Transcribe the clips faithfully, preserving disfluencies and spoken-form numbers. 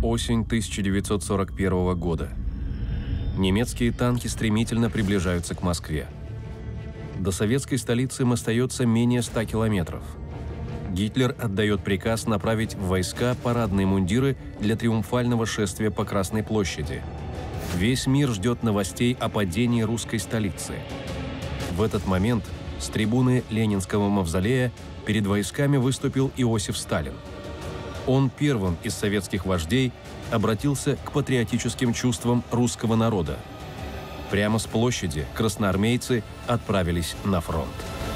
Осень тысяча девятьсот сорок первого года. Немецкие танки стремительно приближаются к Москве. До советской столицы им остается менее ста километров. Гитлер отдает приказ направить в войска парадные мундиры для триумфального шествия по Красной площади. Весь мир ждет новостей о падении русской столицы. В этот момент с трибуны Ленинского мавзолея перед войсками выступил Иосиф Сталин. Он первым из советских вождей обратился к патриотическим чувствам русского народа. Прямо с площади красноармейцы отправились на фронт.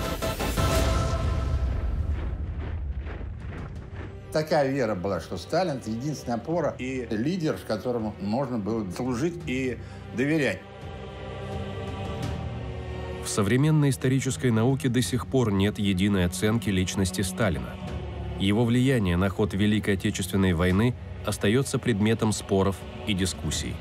Такая вера была, что Сталин – это единственная опора и лидер, которому можно было служить и доверять. В современной исторической науке до сих пор нет единой оценки личности Сталина. Его влияние на ход Великой Отечественной войны остается предметом споров и дискуссий.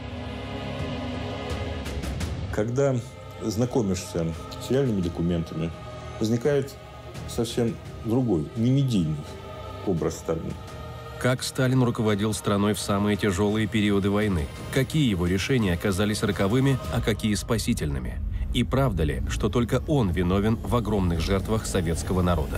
Когда знакомишься с реальными документами, возникает совсем другой, не медийный образ Сталина. Как Сталин руководил страной в самые тяжелые периоды войны? Какие его решения оказались роковыми, а какие спасительными? И правда ли, что только он виновен в огромных жертвах советского народа?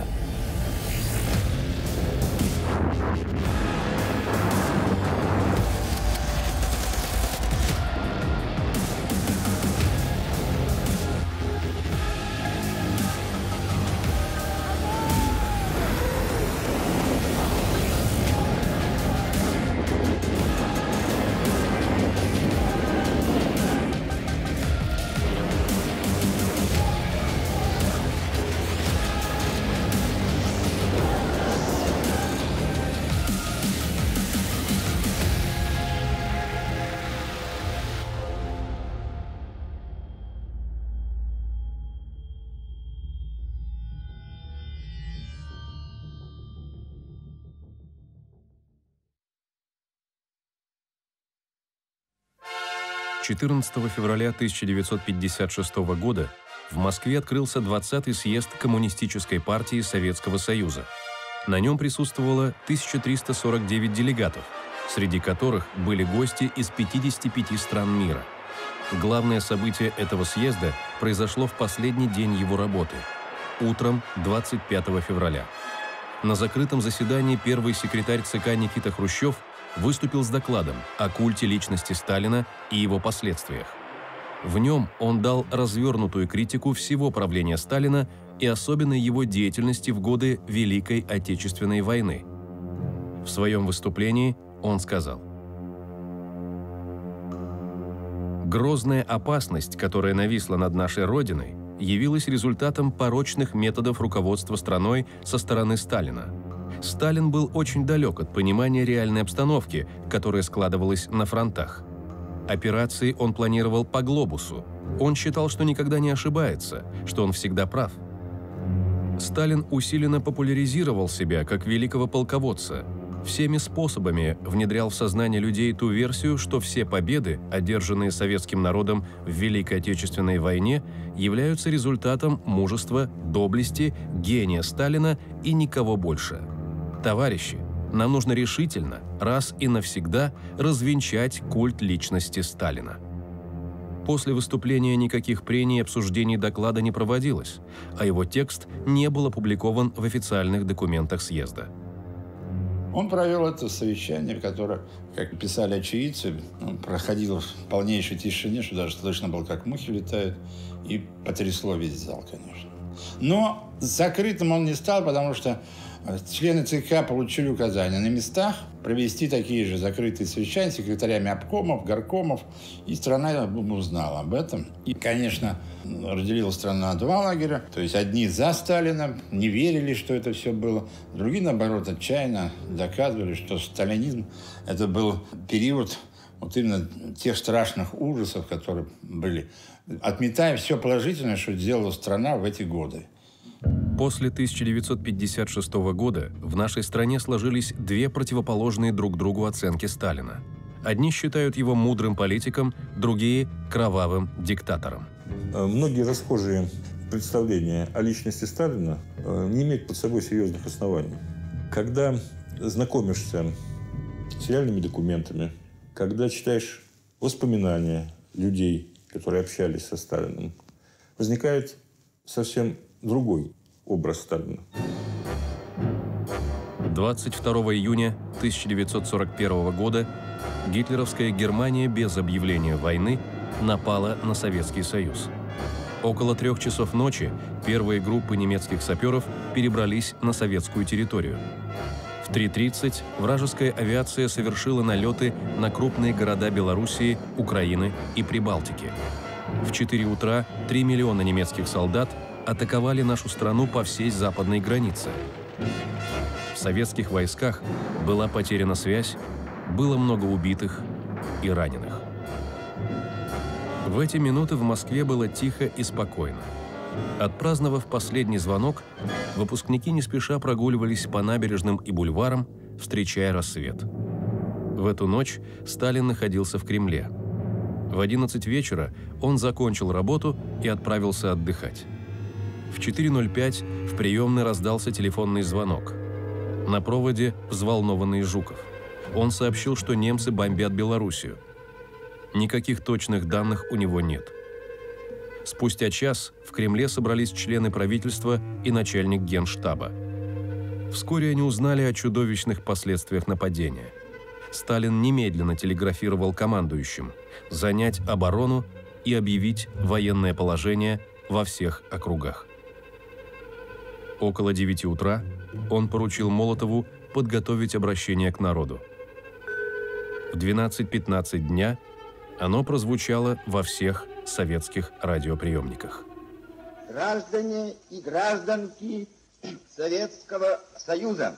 четырнадцатого февраля тысяча девятьсот пятьдесят шестого года в Москве открылся двадцатый съезд Коммунистической партии Советского Союза. На нем присутствовало тысяча триста сорок девять делегатов, среди которых были гости из пятидесяти пяти стран мира. Главное событие этого съезда произошло в последний день его работы, утром двадцать пятого февраля. На закрытом заседании первый секретарь ЦК Никита Хрущев выступил с докладом о культе личности Сталина и его последствиях. В нем он дал развернутую критику всего правления Сталина и особенно его деятельности в годы Великой Отечественной войны. В своем выступлении он сказал: «Грозная опасность, которая нависла над нашей Родиной, явилась результатом порочных методов руководства страной со стороны Сталина. Сталин был очень далек от понимания реальной обстановки, которая складывалась на фронтах. Операции он планировал по глобусу. Он считал, что никогда не ошибается, что он всегда прав. Сталин усиленно популяризировал себя как великого полководца, всеми способами внедрял в сознание людей ту версию, что все победы, одержанные советским народом в Великой Отечественной войне, являются результатом мужества, доблести, гения Сталина и никого больше. Товарищи, нам нужно решительно, раз и навсегда развенчать культ личности Сталина». После выступления никаких прений и обсуждений доклада не проводилось, а его текст не был опубликован в официальных документах съезда. Он провел это совещание, которое, как писали очевидцы, проходило в полнейшей тишине, что даже слышно было, как мухи летают, и потрясло весь зал, конечно. Но закрытым он не стал, потому что члены ЦК получили указания на местах провести такие же закрытые совещания с секретарями обкомов, горкомов, и страна узнала об этом. И, конечно, разделила страну на два лагеря. То есть одни за Сталина, не верили, что это все было. Другие, наоборот, отчаянно доказывали, что сталинизм – это был период вот именно тех страшных ужасов, которые были, отметая все положительное, что сделала страна в эти годы. После тысяча девятьсот пятьдесят шестого года в нашей стране сложились две противоположные друг другу оценки Сталина. Одни считают его мудрым политиком, другие – кровавым диктатором. Многие расхожие представления о личности Сталина не имеют под собой серьезных оснований. Когда знакомишься с реальными документами. Когда читаешь воспоминания людей, которые общались со Сталиным, возникает совсем другой образ Сталина. двадцать второго июня тысяча девятьсот сорок первого года гитлеровская Германия без объявления войны напала на Советский Союз. Около трех часов ночи первые группы немецких саперов перебрались на советскую территорию. В три тридцать вражеская авиация совершила налеты на крупные города Белоруссии, Украины и Прибалтики. В четыре утра три миллиона немецких солдат атаковали нашу страну по всей западной границе. В советских войсках была потеряна связь, было много убитых и раненых. В эти минуты в Москве было тихо и спокойно. Отпраздновав последний звонок, выпускники не спеша прогуливались по набережным и бульварам, встречая рассвет. В эту ночь Сталин находился в Кремле. В одиннадцать вечера он закончил работу и отправился отдыхать. В четыре ноль пять в приемной раздался телефонный звонок. На проводе взволнованный Жуков. Он сообщил, что немцы бомбят Белоруссию. Никаких точных данных у него нет. Спустя час в Кремле собрались члены правительства и начальник Генштаба. Вскоре они узнали о чудовищных последствиях нападения. Сталин немедленно телеграфировал командующим занять оборону и объявить военное положение во всех округах. Около девяти утра он поручил Молотову подготовить обращение к народу. В двенадцать пятнадцать дня оно прозвучало во всех советских радиоприемниках. Граждане и гражданки Советского Союза,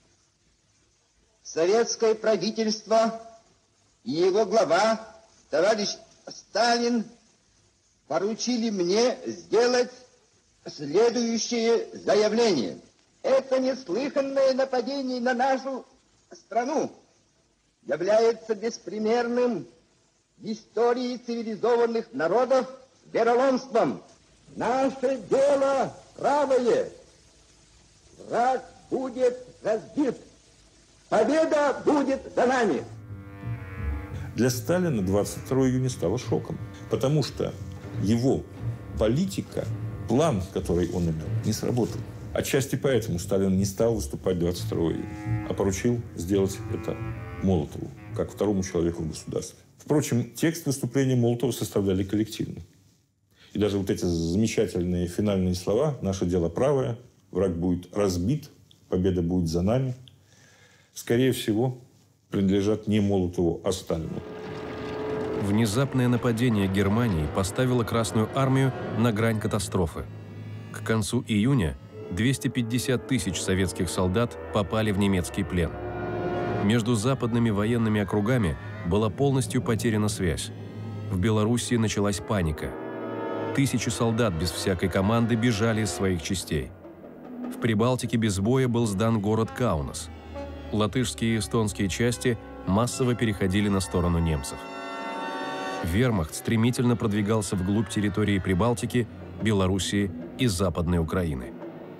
советское правительство и его глава, товарищ Сталин, поручили мне сделать следующее заявление. Это неслыханное нападение на нашу страну является беспримерным в истории цивилизованных народов вероломством. Наше дело правое. Враг будет разбит. Победа будет за нами. Для Сталина двадцать второго июня стало шоком, потому что его политика, план, который он имел, не сработал. Отчасти поэтому Сталин не стал выступать двадцать второго июня, а поручил сделать это Молотову, как второму человеку в государстве. Впрочем, текст выступления Молотова составляли коллективно. И даже вот эти замечательные финальные слова «Наше дело правое», «Враг будет разбит», «Победа будет за нами», скорее всего, принадлежат не Молотову, а Сталину. Внезапное нападение Германии поставило Красную армию на грань катастрофы. К концу июня двести пятьдесят тысяч советских солдат попали в немецкий плен. Между западными военными округами была полностью потеряна связь. В Белоруссии началась паника. Тысячи солдат без всякой команды бежали из своих частей. В Прибалтике без боя был сдан город Каунас. Латышские и эстонские части массово переходили на сторону немцев. Вермахт стремительно продвигался вглубь территории Прибалтики, Белоруссии и Западной Украины.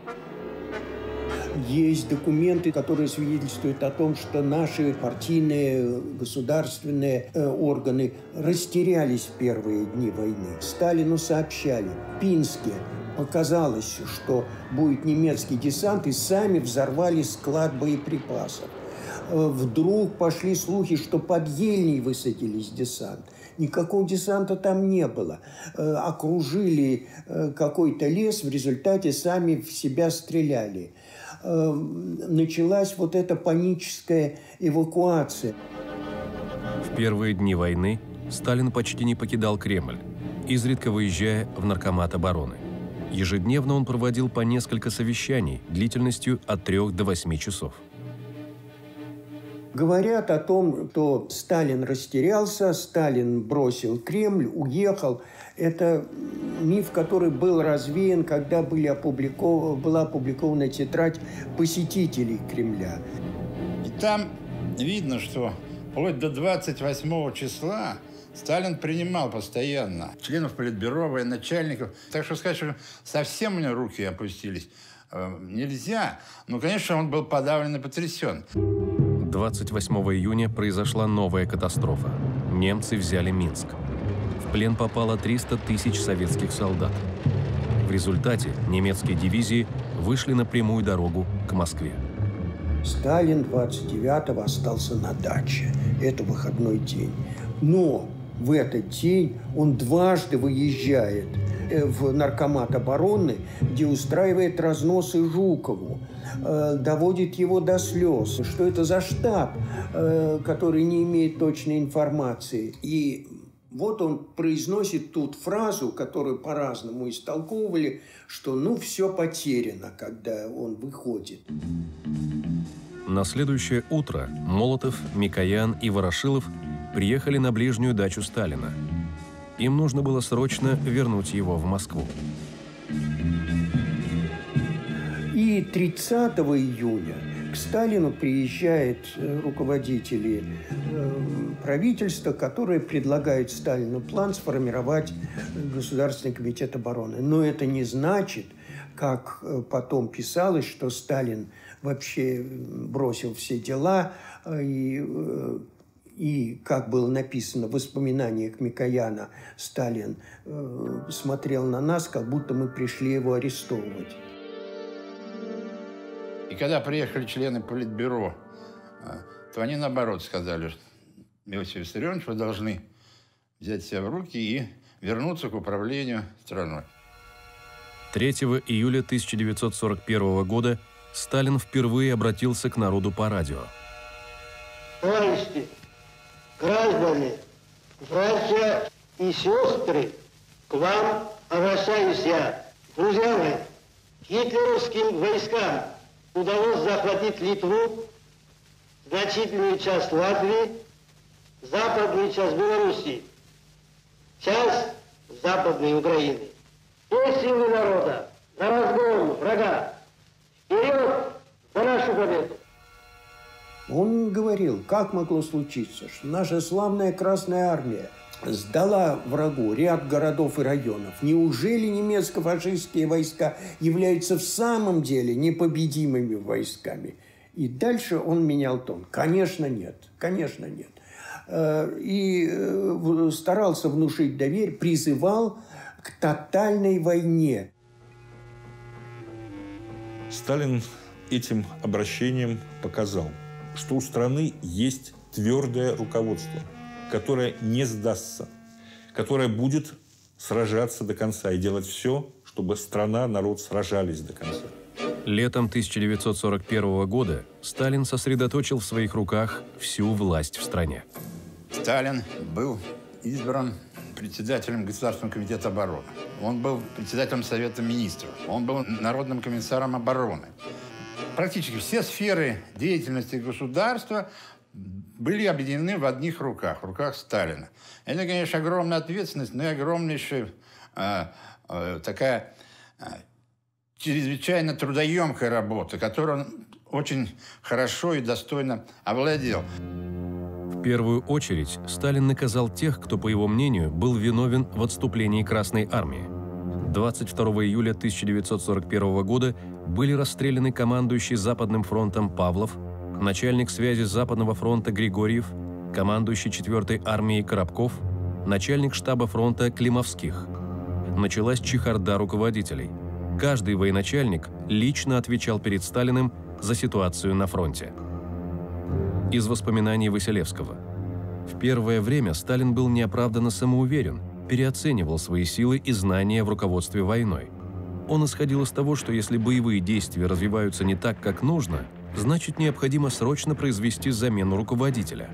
Есть документы, которые свидетельствуют о том, что наши партийные, государственные э, органы растерялись в первые дни войны. Сталину сообщали, в Пинске показалось, что будет немецкий десант, и сами взорвали склад боеприпасов. Э, вдруг пошли слухи, что под Ельней высадились десант. Никакого десанта там не было. Э, окружили э, какой-то лес, в результате сами в себя стреляли. Началась вот эта паническая эвакуация. В первые дни войны Сталин почти не покидал Кремль, изредка выезжая в Наркомат обороны. Ежедневно он проводил по несколько совещаний длительностью от трех до восьми часов. Говорят о том, что Сталин растерялся, Сталин бросил Кремль, уехал. Это миф, который был развеян, когда были опубликов... была опубликована тетрадь посетителей Кремля. И там видно, что вплоть до двадцать восьмого числа Сталин принимал постоянно членов Политбюро, военачальников. Так что сказать, что совсем у него руки опустились, нельзя. Но, конечно, он был подавлен и потрясен. двадцать восьмого июня произошла новая катастрофа. Немцы взяли Минск. В плен попало триста тысяч советских солдат. В результате немецкие дивизии вышли на прямую дорогу к Москве. Сталин двадцать девятого остался на даче. Это выходной день. Но в этот день он дважды выезжает в Наркомат обороны, где устраивает разносы Жукову, доводит его до слез. Что это за штаб, который не имеет точной информации? И вот он произносит тут фразу, которую по-разному истолковывали, что ну все потеряно, когда он выходит. На следующее утро Молотов, Микоян и Ворошилов приехали на ближнюю дачу Сталина. Им нужно было срочно вернуть его в Москву. И тридцатого июня к Сталину приезжают руководители правительства, которые предлагают Сталину план сформировать Государственный комитет обороны. Но это не значит, как потом писалось, что Сталин вообще бросил все дела и... И, как было написано в воспоминаниях Микояна, Сталин э, смотрел на нас, как будто мы пришли его арестовывать. И когда приехали члены Политбюро, то они, наоборот, сказали: Иосиф Виссарионович, вы должны взять себя в руки и вернуться к управлению страной. третьего июля тысяча девятьсот сорок первого года Сталин впервые обратился к народу по радио. Товарищи, граждане, братья и сестры, к вам обращаюсь я. Друзья мои, гитлеровским войскам удалось захватить Литву, значительную часть Латвии, западную часть Белоруссии, часть Западной Украины. Все силы народа на разгон врага. Вперед за нашу победу! Он говорил, как могло случиться, что наша славная Красная Армия сдала врагу ряд городов и районов. Неужели немецко-фашистские войска являются в самом деле непобедимыми войсками? И дальше он менял тон. Конечно, нет. Конечно, нет. И старался внушить доверие, призывал к тотальной войне. Сталин этим обращением показал, что у страны есть твердое руководство, которое не сдастся, которое будет сражаться до конца и делать все, чтобы страна, народ сражались до конца. Летом тысяча девятьсот сорок первого года Сталин сосредоточил в своих руках всю власть в стране. Сталин был избран председателем Государственного комитета обороны. Он был председателем Совета министров. Он был народным комиссаром обороны. Практически все сферы деятельности государства были объединены в одних руках, в руках Сталина. Это, конечно, огромная ответственность, но и огромнейшая э, э, такая э, чрезвычайно трудоемкая работа, которую он очень хорошо и достойно овладел. В первую очередь Сталин наказал тех, кто, по его мнению, был виновен в отступлении Красной Армии. двадцать второго июля тысяча девятьсот сорок первого года были расстреляны командующий Западным фронтом Павлов, начальник связи Западного фронта Григорьев, командующий четвёртой армией Коробков, начальник штаба фронта Климовских. Началась чехарда руководителей. Каждый военачальник лично отвечал перед Сталиным за ситуацию на фронте. Из воспоминаний Василевского. В первое время Сталин был неоправданно самоуверен, переоценивал свои силы и знания в руководстве войной. Он исходил из того, что если боевые действия развиваются не так, как нужно, значит, необходимо срочно произвести замену руководителя.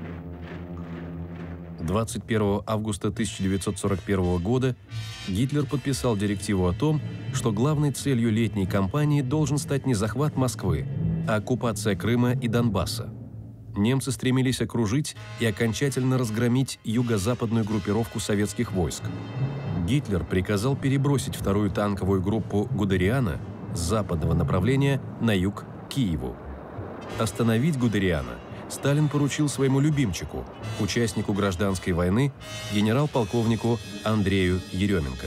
двадцать первого августа тысяча девятьсот сорок первого года Гитлер подписал директиву о том, что главной целью летней кампании должен стать не захват Москвы, а оккупация Крыма и Донбасса. Немцы стремились окружить и окончательно разгромить юго-западную группировку советских войск. Гитлер приказал перебросить вторую танковую группу Гудериана с западного направления на юг к Киеву. Остановить Гудериана Сталин поручил своему любимчику, участнику гражданской войны, генерал-полковнику Андрею Еременко.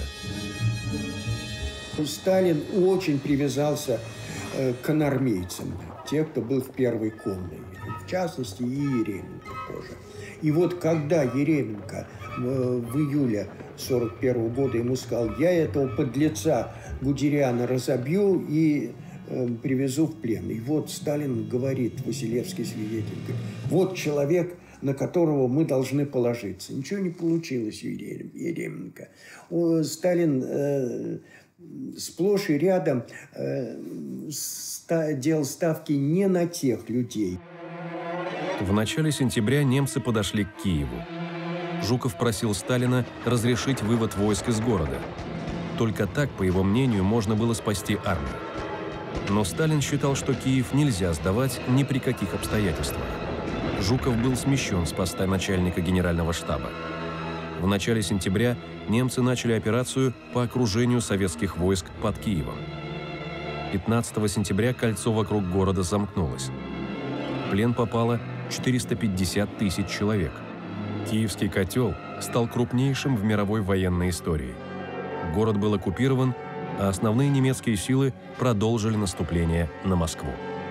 Сталин очень привязался к конармейцам, те, кто был в первой конной. в частности, и Еременко тоже. И вот когда Еременко в июле сорок первого года ему сказал: я этого подлеца Гудериана разобью и э, привезу в плен. И вот Сталин говорит, Василевский свидетель, говорит, вот человек, на которого мы должны положиться. Ничего не получилось у Еременко. Сталин э, сплошь и рядом э, ста, делал ставки не на тех людей. В начале сентября немцы подошли к Киеву. Жуков просил Сталина разрешить вывод войск из города. Только так, по его мнению, можно было спасти армию. Но Сталин считал, что Киев нельзя сдавать ни при каких обстоятельствах. Жуков был смещен с поста начальника генерального штаба. В начале сентября немцы начали операцию по окружению советских войск под Киевом. пятнадцатого сентября кольцо вокруг города замкнулось. В плен попало четыреста пятьдесят тысяч человек. Киевский котел стал крупнейшим в мировой военной истории. Город был оккупирован, а основные немецкие силы продолжили наступление на Москву.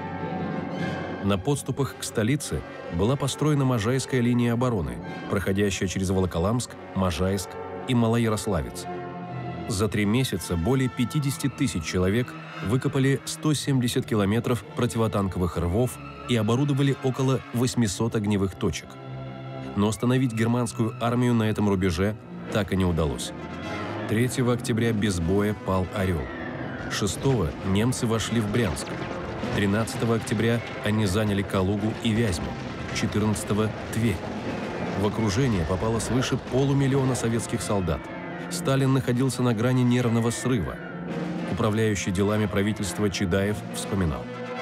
На подступах к столице была построена Можайская линия обороны, проходящая через Волоколамск, Можайск и Малоярославец. За три месяца более пятидесяти тысяч человек выкопали сто семьдесят километров противотанковых рвов и оборудовали около восьмисот огневых точек. Но остановить германскую армию на этом рубеже так и не удалось. третьего октября без боя пал «Орел». шестого немцы вошли в Брянск. тринадцатого октября они заняли Калугу и Вязьму. четырнадцатого – Тверь. В окружение попало свыше полумиллиона советских солдат. Сталин находился на грани нервного срыва. Управляющий делами правительства Чедаев вспоминал: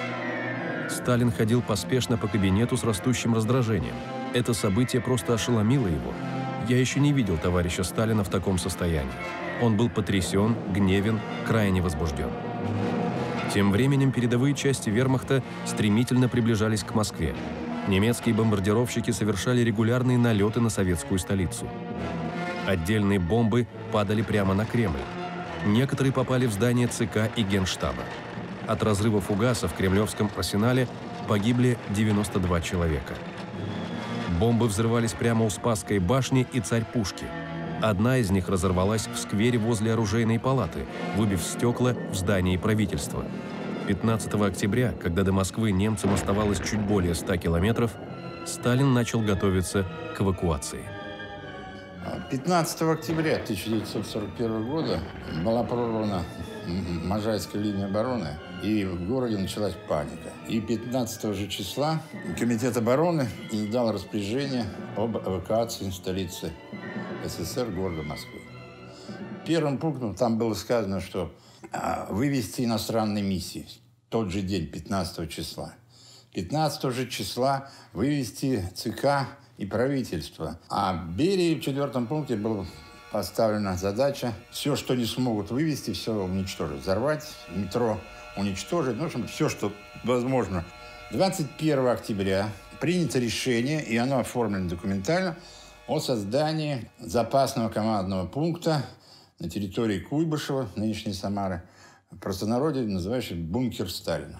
Сталин ходил поспешно по кабинету с растущим раздражением. Это событие просто ошеломило его. Я еще не видел товарища Сталина в таком состоянии. Он был потрясен, гневен, крайне возбужден. Тем временем передовые части вермахта стремительно приближались к Москве. Немецкие бомбардировщики совершали регулярные налеты на советскую столицу. Отдельные бомбы падали прямо на Кремль. Некоторые попали в здание ЦК и Генштаба. От разрыва фугаса в Кремлевском арсенале погибли девяносто два человека. Бомбы взрывались прямо у Спасской башни и Царь-Пушки. Одна из них разорвалась в сквере возле оружейной палаты, выбив стекла в здании правительства. пятнадцатого октября, когда до Москвы немцам оставалось чуть более ста километров, Сталин начал готовиться к эвакуации. пятнадцатого октября тысяча девятьсот сорок первого года была прорвана Можайская линия обороны, и в городе началась паника. И пятнадцатого же числа Комитет обороны издал распоряжение об эвакуации столицы СССР, города Москвы. Первым пунктом там было сказано, что а, вывести иностранные миссии тот же день, пятнадцатого числа. пятнадцатого же числа вывести ЦК и правительство. А Берии в четвертом пункте была поставлена задача все, что не смогут вывести, все уничтожить. Взорвать, метро уничтожить, ну, в общем, все, что возможно. двадцать первого октября принято решение, и оно оформлено документально, о создании запасного командного пункта на территории Куйбышева, нынешней Самары, в простонародье называющий бункер Сталина.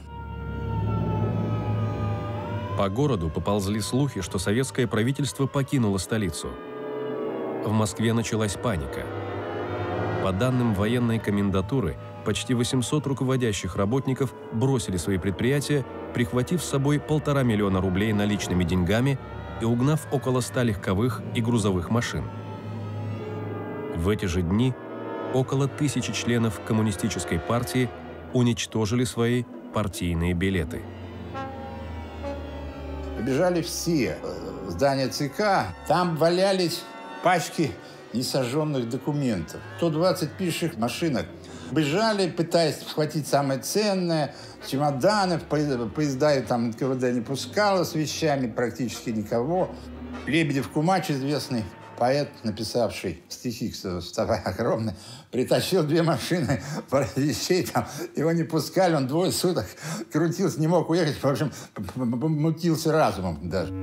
По городу поползли слухи, что советское правительство покинуло столицу. В Москве началась паника. По данным военной комендатуры, почти восемьсот руководящих работников бросили свои предприятия, прихватив с собой полтора миллиона рублей наличными деньгами и угнав около ста легковых и грузовых машин. В эти же дни около тысячи членов коммунистической партии уничтожили свои партийные билеты. Побежали все в здание ЦК, там валялись пачки несожженных документов. сто двадцать пишущих машинок. Бежали, пытаясь схватить самое ценное, чемоданы, поезда и там эн ка вэ дэ не пускало с вещами, практически никого. Лебедев Кумач, известный поэт, написавший стихи, «Вставай огромный», притащил две машины вещей, там, его не пускали, он двое суток крутился, не мог уехать, в общем, мутился разумом даже.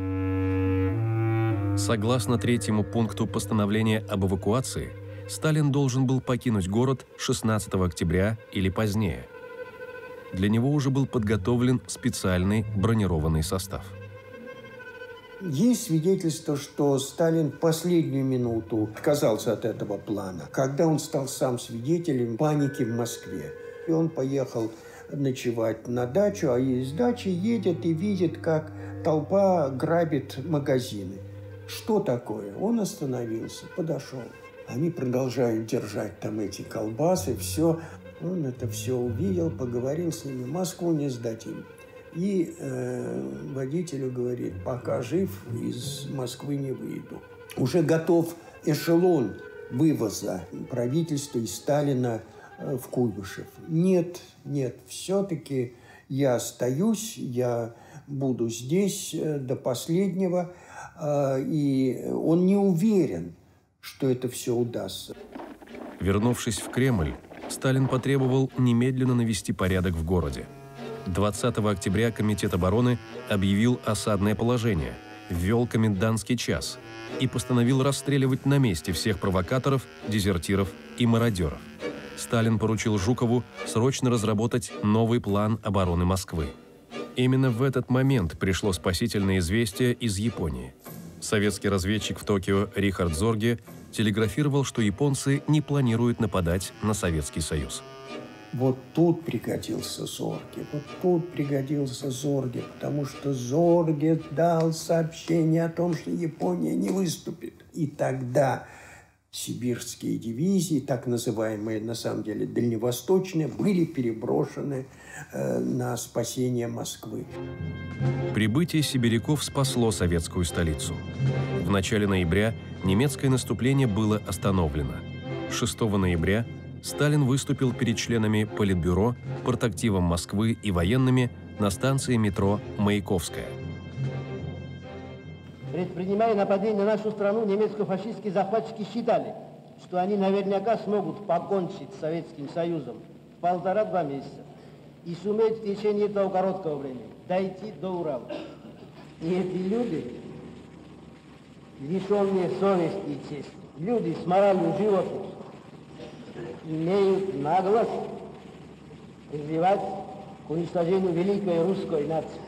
Согласно третьему пункту постановления об эвакуации, Сталин должен был покинуть город шестнадцатого октября или позднее. Для него уже был подготовлен специальный бронированный состав. Есть свидетельство, что Сталин в последнюю минуту отказался от этого плана, когда он стал сам свидетелем паники в Москве. И он поехал ночевать на дачу, а из дачи едет и видит, как толпа грабит магазины. Что такое? Он остановился, подошел. Они продолжают держать там эти колбасы, все. Он это все увидел, поговорил с ними. Москву не сдадим. И э, водителю говорит: пока жив, из Москвы не выйду. Уже готов эшелон вывоза правительства и Сталина э, в Куйбышев. Нет, нет, все-таки я остаюсь, я буду здесь э, до последнего. Э, и он не уверен, что это все удастся. Вернувшись в Кремль, Сталин потребовал немедленно навести порядок в городе. двадцатого октября Комитет обороны объявил осадное положение, ввел комендантский час и постановил расстреливать на месте всех провокаторов, дезертиров и мародеров. Сталин поручил Жукову срочно разработать новый план обороны Москвы. Именно в этот момент пришло спасительное известие из Японии. Советский разведчик в Токио Рихард Зорге телеграфировал, что японцы не планируют нападать на Советский Союз. Вот тут пригодился Зорге, вот тут пригодился Зорге, потому что Зорге дал сообщение о том, что Япония не выступит. И тогда сибирские дивизии, так называемые, на самом деле, дальневосточные, были переброшены э, на спасение Москвы. Прибытие сибиряков спасло советскую столицу. В начале ноября немецкое наступление было остановлено. шестого ноября Сталин выступил перед членами Политбюро, партактивом Москвы и военными на станции метро Маяковская. Предпринимая нападение на нашу страну, немецко-фашистские захватчики считали, что они наверняка смогут покончить с Советским Союзом в полтора-два месяца и сумеют в течение этого короткого времени дойти до Урала. И эти люди, лишенные совести и чести, люди с моралью животных, имеют наглость развивать к уничтожению великой русской нации.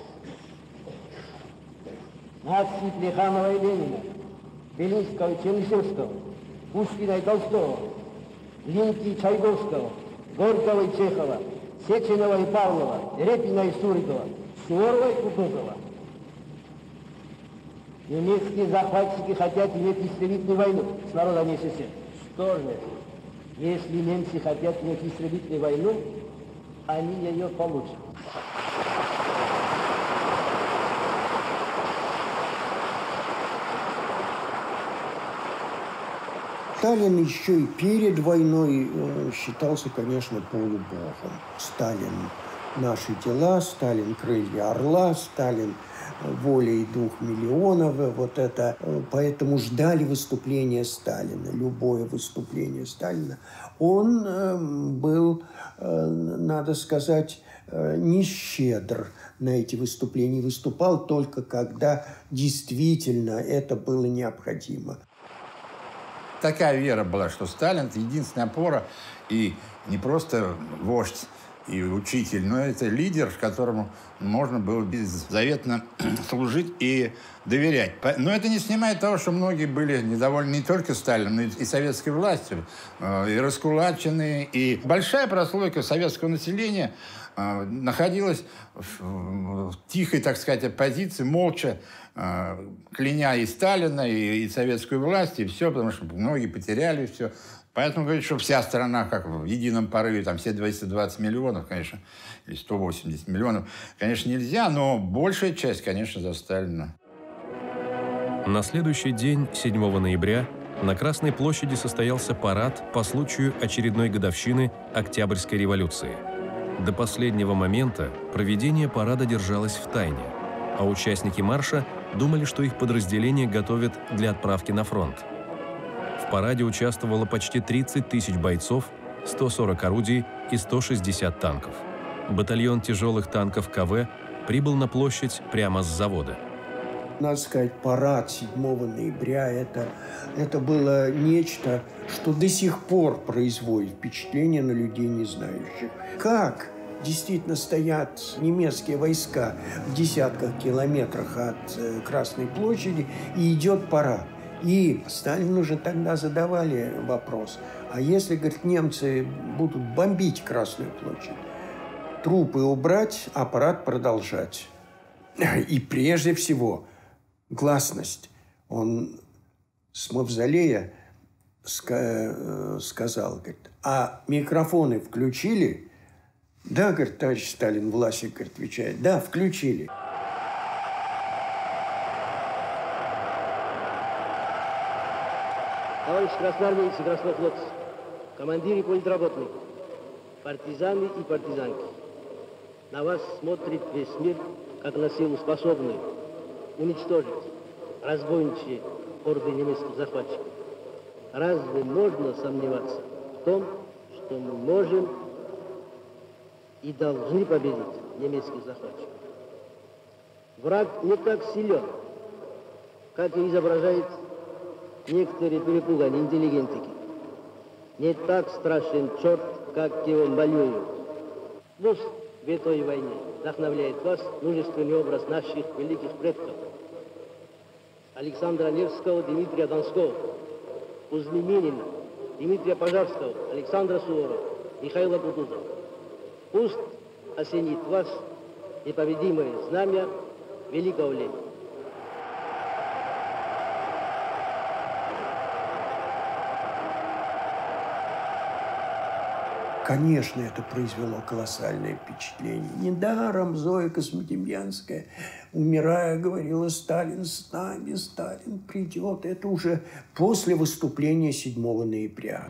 Нации Плеханова и Ленина, Белинского и Чернышевского, Пушкина и Толстого, Линки и Чайковского, Горького и Чехова, Сеченова и Павлова, Репина и Сурикова, Суворова и Кутузова. Немецкие захватчики хотят иметь истребительную войну с народом СССР. Что же, если немцы хотят иметь истребительную войну, они ее получат. Сталин еще и перед войной считался, конечно, полубогом. Сталин – наши дела, Сталин – крылья орла, Сталин – волей двух миллионов. Вот это. Поэтому ждали выступления Сталина, любое выступление Сталина. Он был, надо сказать, не щедр на эти выступления. Выступал только когда действительно это было необходимо. Такая вера была, что Сталин – это единственная опора, и не просто вождь и учитель, но это лидер, которому можно было беззаветно служить и доверять. Но это не снимает того, что многие были недовольны не только Сталином, но и советской властью, и раскулаченные. И большая прослойка советского населения находилась в тихой, так сказать, оппозиции, молча, кляня и Сталина, и, и советскую власть, и все, потому что многие потеряли все. Поэтому говорить, что вся страна как в едином порыве, там все двести двадцать миллионов, конечно, или сто восемьдесят миллионов, конечно, нельзя, но большая часть, конечно, за Сталина. На следующий день, седьмого ноября, на Красной площади состоялся парад по случаю очередной годовщины Октябрьской революции. До последнего момента проведение парада держалось в тайне, а участники марша думали, что их подразделение готовят для отправки на фронт. В параде участвовало почти тридцать тысяч бойцов, сто сорок орудий и сто шестьдесят танков. Батальон тяжелых танков ка вэ прибыл на площадь прямо с завода. Надо сказать, парад седьмого ноября это, это было нечто, что до сих пор производит впечатление на людей не знающих. Как действительно стоят немецкие войска в десятках километрах от э, Красной площади, и идет парад. И Сталину же тогда задавали вопрос, а если, говорит, немцы будут бомбить Красную площадь, трупы убрать, а парад продолжать. И прежде всего гласность. Он с мавзолея ска- сказал, говорит, а микрофоны включили? Да, говорит, товарищ Сталин, Власик, говорит, отвечает, да, включили. Товарищ красноармейцы, краснофлотцы, командиры политработные, партизаны и партизанки, на вас смотрит весь мир, как на силу способную уничтожить разбойничьи орды немецких захватчиков. Разве можно сомневаться в том, что мы можем и должны победить немецких захватчиков? Враг не так силен, как и изображает некоторые перепуганные интеллигентики. Не так страшен черт, как его малюют. Пусть в этой войне вдохновляет вас мужественный образ наших великих предков. Александра Невского, Дмитрия Донского, Кузьминина, Дмитрия Пожарского, Александра Суворова, Михаила Кутузова. Пусть осенит вас непобедимое знамя великого Ленина. Конечно, это произвело колоссальное впечатление. Недаром Зоя Космодемьянская, умирая, говорила: Сталин с нами, Сталин придет. Это уже после выступления седьмого ноября.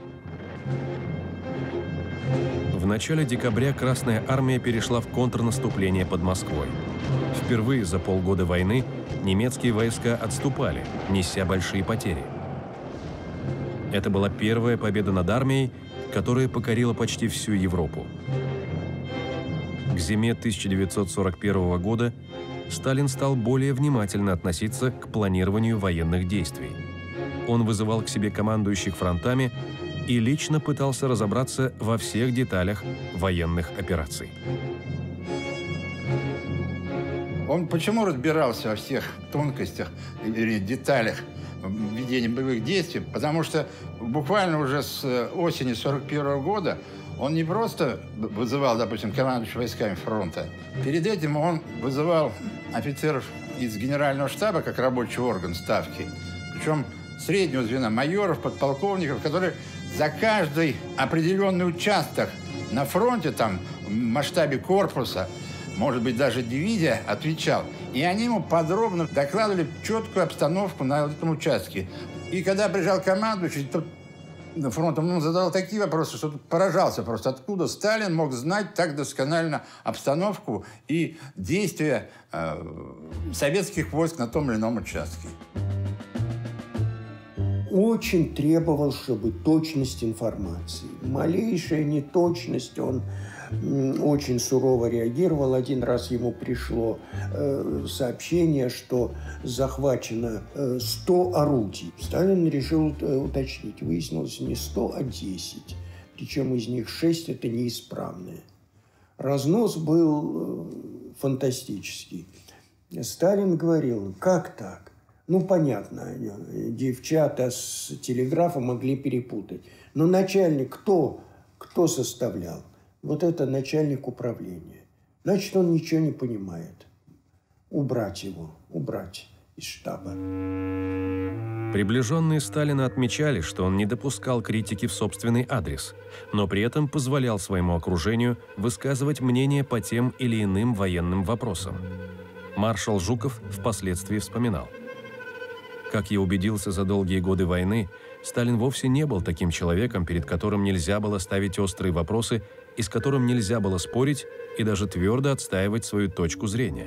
В начале декабря Красная армия перешла в контрнаступление под Москвой. Впервые за полгода войны немецкие войска отступали, неся большие потери. Это была первая победа над армией, которая покорила почти всю Европу. К зиме тысяча девятьсот сорок первого года Сталин стал более внимательно относиться к планированию военных действий. Он вызывал к себе командующих фронтами и лично пытался разобраться во всех деталях военных операций. Он почему разбирался во всех тонкостях, вернее, деталях ведения боевых действий? Потому что буквально уже с осени сорок первого года он не просто вызывал, допустим, командующих войсками фронта. Перед этим он вызывал офицеров из генерального штаба как рабочий орган ставки, причем среднего звена, майоров, подполковников, которые за каждый определенный участок на фронте, там, в масштабе корпуса, может быть, даже дивизия, отвечал. И они ему подробно докладывали четкую обстановку на этом участке. И когда приезжал командующий, то на фронт он задавал такие вопросы, что поражался просто, откуда Сталин мог знать так досконально обстановку и действия э, советских войск на том или ином участке. Очень требовал, чтобы точность информации. Малейшая неточность, он очень сурово реагировал. Один раз ему пришло э, сообщение, что захвачено э, сто орудий. Сталин решил э, уточнить. Выяснилось не сто, а десять. Причем из них шесть – это неисправные. Разнос был э, фантастический. Сталин говорил: как так? Ну, понятно, девчата с телеграфа могли перепутать. Но начальник кто? Кто составлял? Вот это начальник управления. Значит, он ничего не понимает. Убрать его, убрать из штаба. Приближенные Сталина отмечали, что он не допускал критики в собственный адрес, но при этом позволял своему окружению высказывать мнение по тем или иным военным вопросам. Маршал Жуков впоследствии вспоминал: как я убедился за долгие годы войны, Сталин вовсе не был таким человеком, перед которым нельзя было ставить острые вопросы и с которым нельзя было спорить и даже твердо отстаивать свою точку зрения.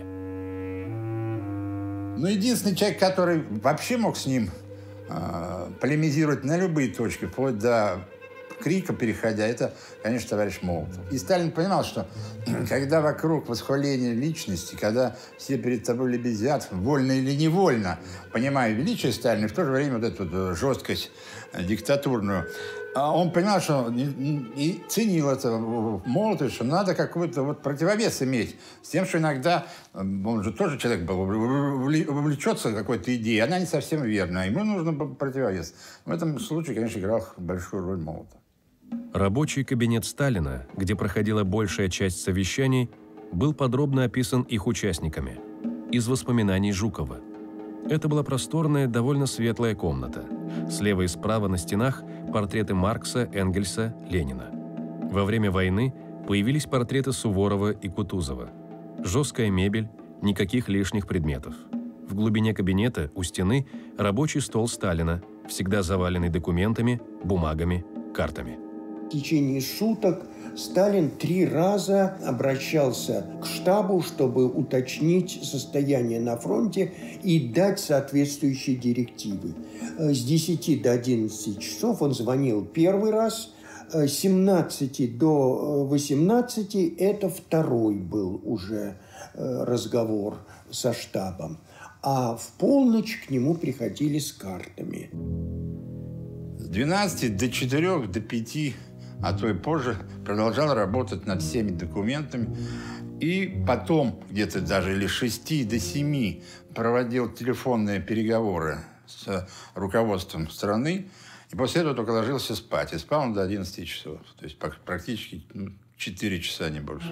Ну, единственный человек, который вообще мог с ним э, полемизировать на любые точки, вплоть до крика переходя, это, конечно, товарищ Молотов. И Сталин понимал, что когда вокруг восхваления личности, когда все перед тобой лебезят, вольно или невольно, понимая величие Сталина, и в то же время вот эту вот жесткость диктатурную, А он понимал, что и ценил это в молодости, что надо какой-то вот противовес иметь. С тем, что иногда, он же тоже человек был, увлечется какой-то идеей, она не совсем верная. Ему нужен был противовес. В этом случае, конечно, играл большую роль Молотов. Рабочий кабинет Сталина, где проходила большая часть совещаний, был подробно описан их участниками. Из воспоминаний Жукова. Это была просторная, довольно светлая комната. Слева и справа на стенах портреты Маркса, Энгельса, Ленина. Во время войны появились портреты Суворова и Кутузова. Жесткая мебель, никаких лишних предметов. В глубине кабинета у стены рабочий стол Сталина, всегда заваленный документами, бумагами, картами. В течение суток Сталин три раза обращался к штабу, чтобы уточнить состояние на фронте и дать соответствующие директивы. С десяти до одиннадцати часов он звонил первый раз, с семнадцати до восемнадцати это второй был уже разговор со штабом. А в полночь к нему приходили с картами. С двенадцати до четырёх, до пяти, а то и позже, продолжал работать над всеми документами. И потом, где-то даже или с шести до семи, проводил телефонные переговоры с руководством страны. И после этого только ложился спать. И спал он до одиннадцати часов. То есть практически ну, четыре часа, не больше.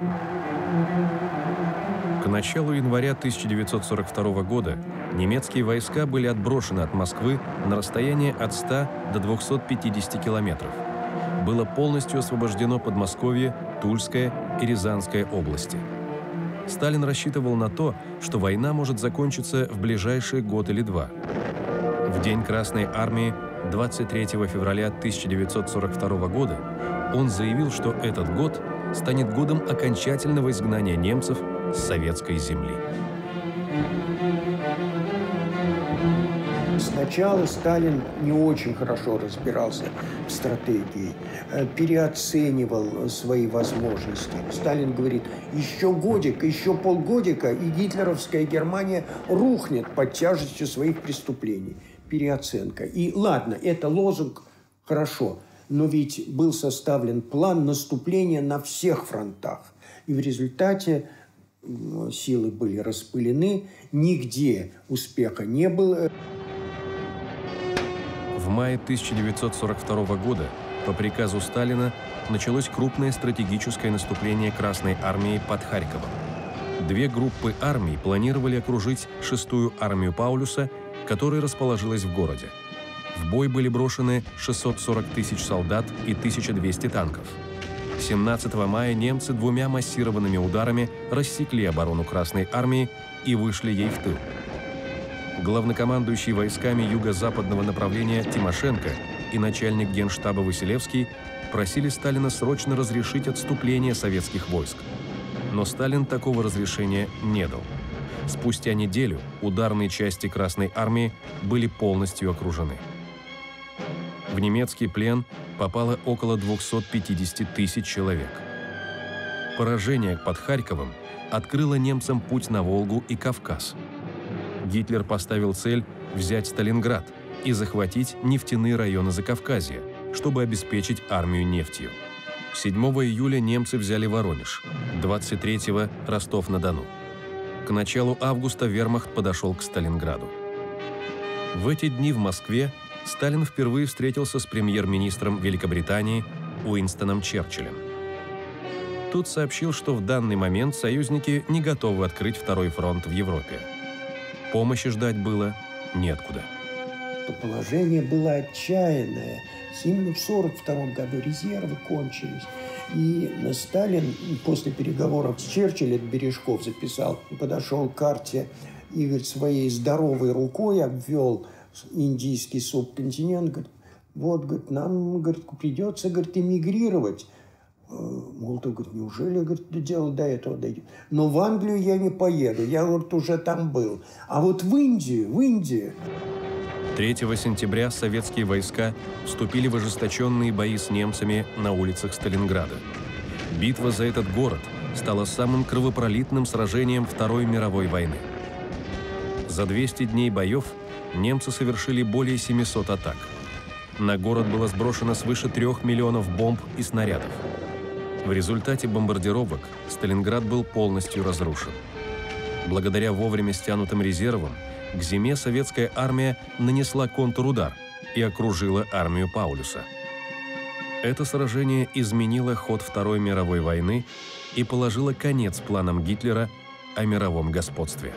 К началу января тысяча девятьсот сорок второго года немецкие войска были отброшены от Москвы на расстояние от ста до двухсот пятидесяти километров. Было полностью освобождено Подмосковье, Тульская и Рязанская области. Сталин рассчитывал на то, что война может закончиться в ближайший год или два. В День Красной Армии двадцать третьего февраля тысяча девятьсот сорок второго года он заявил, что этот год станет годом окончательного изгнания немцев с советской земли. Сначала Сталин не очень хорошо разбирался в стратегии, переоценивал свои возможности. Сталин говорит, еще годик, еще полгодика, и гитлеровская Германия рухнет под тяжестью своих преступлений. Переоценка. И ладно, это лозунг, хорошо, но ведь был составлен план наступления на всех фронтах. И в результате силы были распылены, нигде успеха не было. В мае тысяча девятьсот сорок второго года по приказу Сталина началось крупное стратегическое наступление Красной армии под Харьковом. Две группы армий планировали окружить шестую армию Паулюса, которая расположилась в городе. В бой были брошены шестьсот сорок тысяч солдат и тысяча двести танков. семнадцатого мая немцы двумя массированными ударами рассекли оборону Красной армии и вышли ей в тыл. Главнокомандующий войсками юго-западного направления Тимошенко и начальник генштаба Василевский просили Сталина срочно разрешить отступление советских войск. Но Сталин такого разрешения не дал. Спустя неделю ударные части Красной армии были полностью окружены. В немецкий плен попало около двухсот пятидесяти тысяч человек. Поражение под Харьковом открыло немцам путь на Волгу и Кавказ. Гитлер поставил цель взять Сталинград и захватить нефтяные районы Закавказья, чтобы обеспечить армию нефтью. седьмого июля немцы взяли Воронеж, двадцать третьего – Ростов-на-Дону. К началу августа вермахт подошел к Сталинграду. В эти дни в Москве Сталин впервые встретился с премьер-министром Великобритании Уинстоном Черчиллем. Тот сообщил, что в данный момент союзники не готовы открыть второй фронт в Европе. Помощи ждать было неоткуда. Положение было отчаянное. Именно в сорок втором году резервы кончились. И Сталин после переговоров с Черчиллем, Бережков записал, подошел к карте и говорит, своей здоровой рукой обвел индийский субконтинент. Говорит, вот, говорит, нам говорит, придется говорит, эмигрировать. Молотов говорит, неужели говорит, дело до этого дойдет? Но в Англию я не поеду, я говорит, уже там был. А вот в Индию, в Индию... третьего сентября советские войска вступили в ожесточенные бои с немцами на улицах Сталинграда. Битва за этот город стала самым кровопролитным сражением Второй мировой войны. За двести дней боев немцы совершили более семисот атак. На город было сброшено свыше трех миллионов бомб и снарядов. В результате бомбардировок Сталинград был полностью разрушен. Благодаря вовремя стянутым резервам к зиме советская армия нанесла контрудар и окружила армию Паулюса. Это сражение изменило ход Второй мировой войны и положило конец планам Гитлера о мировом господстве.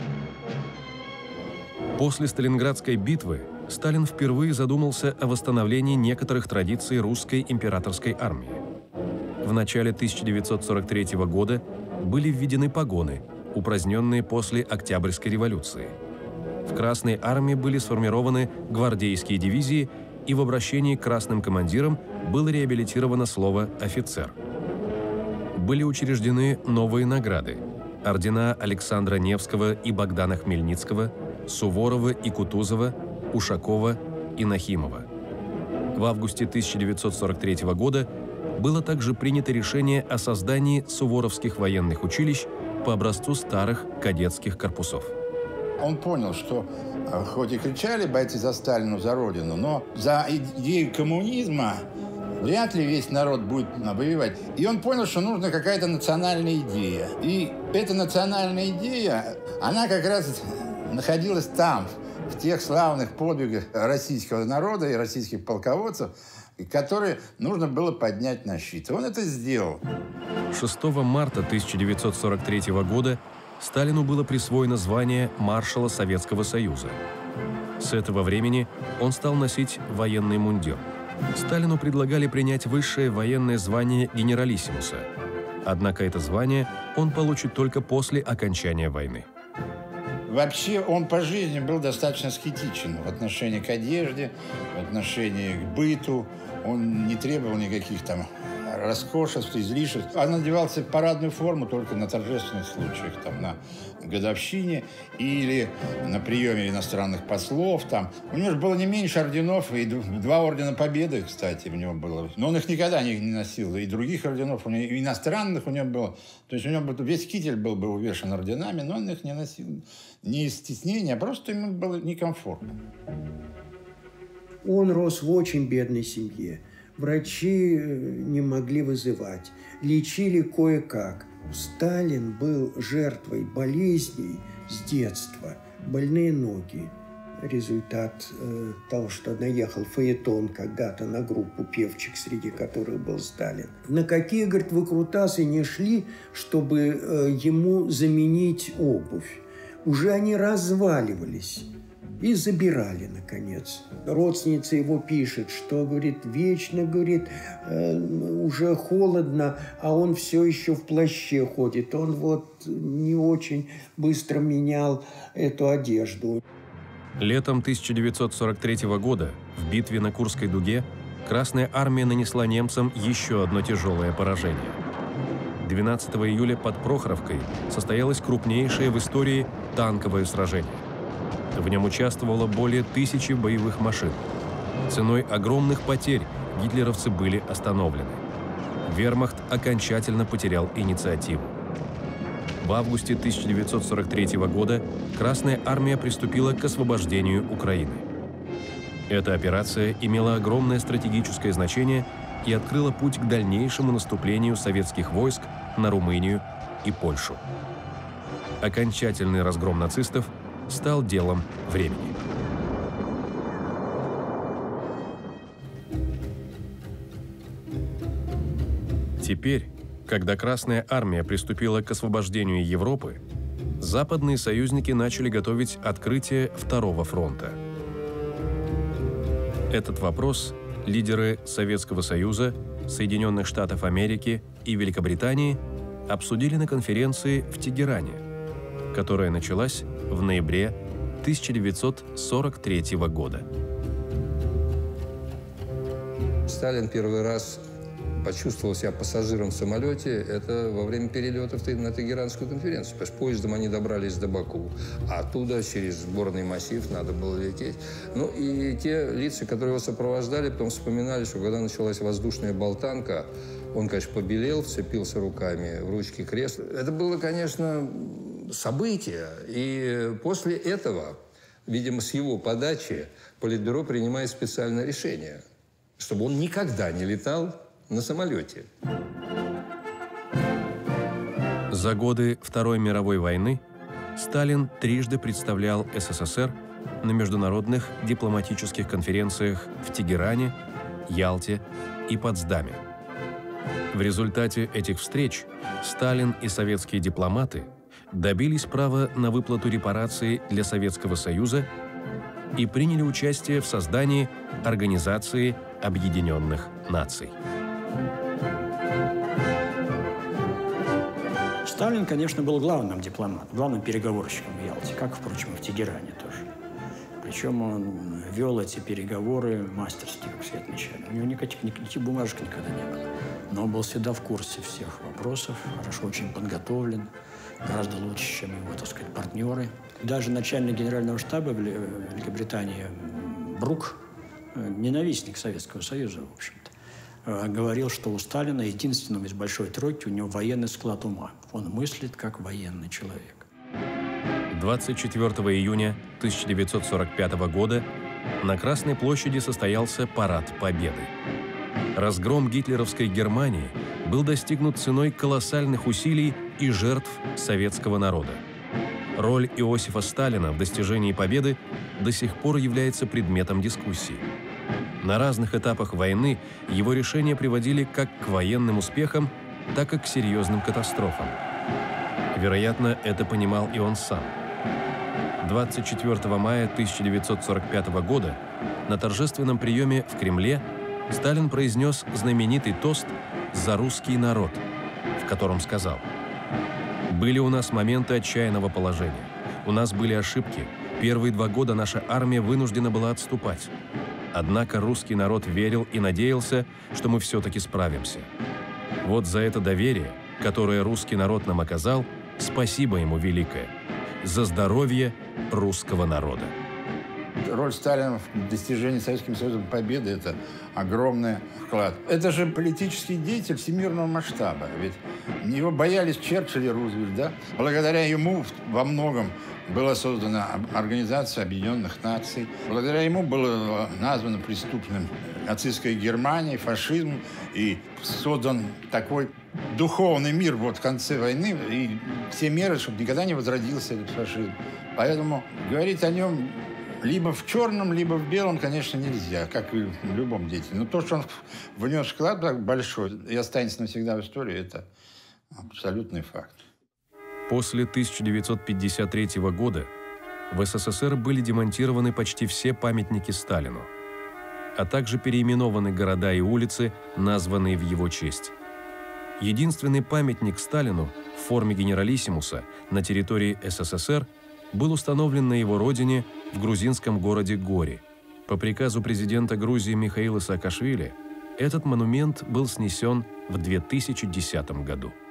После Сталинградской битвы Сталин впервые задумался о восстановлении некоторых традиций русской императорской армии. В начале тысяча девятьсот сорок третьего года были введены погоны, упраздненные после Октябрьской революции. В Красной армии были сформированы гвардейские дивизии, и в обращении к красным командирам было реабилитировано слово «офицер». Были учреждены новые награды – ордена Александра Невского и Богдана Хмельницкого, Суворова и Кутузова, Ушакова и Нахимова. В августе тысяча девятьсот сорок третьего года было также принято решение о создании суворовских военных училищ по образцу старых кадетских корпусов. Он понял, что хоть и кричали бойцы за Сталина, за Родину, но за идею коммунизма вряд ли весь народ будет воевать. И он понял, что нужна какая-то национальная идея. И эта национальная идея, она как раз находилась там, в тех славных подвигах российского народа и российских полководцев, которые нужно было поднять на щит. И он это сделал. шестого марта тысяча девятьсот сорок третьего года Сталину было присвоено звание маршала Советского Союза. С этого времени он стал носить военный мундир. Сталину предлагали принять высшее военное звание генералиссимуса. Однако это звание он получит только после окончания войны. Вообще он по жизни был достаточно аскетичен в отношении к одежде, в отношении к быту. Он не требовал никаких там роскошеств, излишеств. Он надевал себе парадную форму только на торжественных случаях, там, на годовщине или на приеме иностранных послов. Там. У него же было не меньше орденов, и два ордена Победы, кстати, у него было. Но он их никогда не носил. И других орденов, у него, и иностранных у него было. То есть у него весь китель был бы увешан орденами, но он их не носил. Не из стеснения, а просто ему было некомфортно. Он рос в очень бедной семье. Врачи не могли вызывать, лечили кое-как. Сталин был жертвой болезней с детства, больные ноги. Результат э, того, что наехал фаэтон когда-то на группу певчих, среди которых был Сталин. На какие, говорит, выкрутасы не шли, чтобы э, ему заменить обувь. Уже они разваливались. И забирали, наконец. Родственница его пишет, что, говорит, вечно, говорит, э, уже холодно, а он все еще в плаще ходит. Он вот не очень быстро менял эту одежду. Летом тысяча девятьсот сорок третьего года в битве на Курской дуге Красная армия нанесла немцам еще одно тяжелое поражение. двенадцатого июля под Прохоровкой состоялось крупнейшее в истории танковое сражение. В нем участвовало более тысячи боевых машин. Ценой огромных потерь гитлеровцы были остановлены. Вермахт окончательно потерял инициативу. В августе тысяча девятьсот сорок третьего года Красная армия приступила к освобождению Украины. Эта операция имела огромное стратегическое значение и открыла путь к дальнейшему наступлению советских войск на Румынию и Польшу. Окончательный разгром нацистов стал делом времени. Теперь, когда Красная армия приступила к освобождению Европы, западные союзники начали готовить открытие Второго фронта. Этот вопрос лидеры Советского Союза, Соединенных Штатов Америки и Великобритании обсудили на конференции в Тегеране, которая началась в ноябре тысяча девятьсот сорок третьего года. Сталин первый раз почувствовал себя пассажиром в самолете, это во время перелета на Тегеранскую конференцию. Потому что поездом они добрались до Баку, а оттуда через сборный массив надо было лететь. Ну и те лица, которые его сопровождали, потом вспоминали, что когда началась воздушная болтанка, он, конечно, побелел, вцепился руками в ручки кресла. Это было, конечно, событие. И после этого, видимо, с его подачи Политбюро принимает специальное решение, чтобы он никогда не летал на самолете. За годы Второй мировой войны Сталин трижды представлял СССР на международных дипломатических конференциях в Тегеране, Ялте и Потсдаме. В результате этих встреч Сталин и советские дипломаты добились права на выплату репараций для Советского Союза и приняли участие в создании Организации Объединенных Наций. Сталин, конечно, был главным дипломатом, главным переговорщиком в Ялте, как, впрочем, и в Тегеране тоже. Причем он вел эти переговоры мастерски, как все отмечали. У него никаких, никаких бумажек никогда не было. Но он был всегда в курсе всех вопросов, хорошо очень подготовлен, гораздо лучше, чем его, так сказать, партнеры. Даже начальник генерального штаба Великобритании Брук, ненавистник Советского Союза, в общем-то, говорил, что у Сталина, единственного из большой тройки, у него военный склад ума. Он мыслит как военный человек. двадцать четвёртого июня тысяча девятьсот сорок пятого года на Красной площади состоялся Парад Победы. Разгром гитлеровской Германии был достигнут ценой колоссальных усилий и жертв советского народа. Роль Иосифа Сталина в достижении победы до сих пор является предметом дискуссий. На разных этапах войны его решения приводили как к военным успехам, так и к серьезным катастрофам. Вероятно, это понимал и он сам. двадцать четвёртого мая тысяча девятьсот сорок пятого года на торжественном приеме в Кремле Сталин произнес знаменитый тост «За русский народ», в котором сказал: «Были у нас моменты отчаянного положения. У нас были ошибки. Первые два года наша армия вынуждена была отступать. Однако русский народ верил и надеялся, что мы все-таки справимся. Вот за это доверие, которое русский народ нам оказал, спасибо ему великое. За здоровье русского народа». Роль Сталина в достижении Советским Союзом победы – это огромный вклад. Это же политический деятель всемирного масштаба. Ведь его боялись Черчилль и Рузвельт, да? Благодаря ему во многом была создана Организация Объединенных Наций. Благодаря ему было названо преступным нацистская Германия, фашизм, и создан такой духовный мир вот в конце войны, и все меры, чтобы никогда не возродился этот фашизм. Поэтому говорить о нем либо в черном, либо в белом, конечно, нельзя, как и в любом деятеле. Но то, что он внес вклад так большой и останется навсегда в истории, это абсолютный факт. После тысяча девятьсот пятьдесят третьего года в СССР были демонтированы почти все памятники Сталину, а также переименованы города и улицы, названные в его честь. Единственный памятник Сталину в форме генералиссимуса на территории СССР был установлен на его родине в грузинском городе Гори. По приказу президента Грузии Михаила Саакашвили этот монумент был снесен в две тысячи десятом году.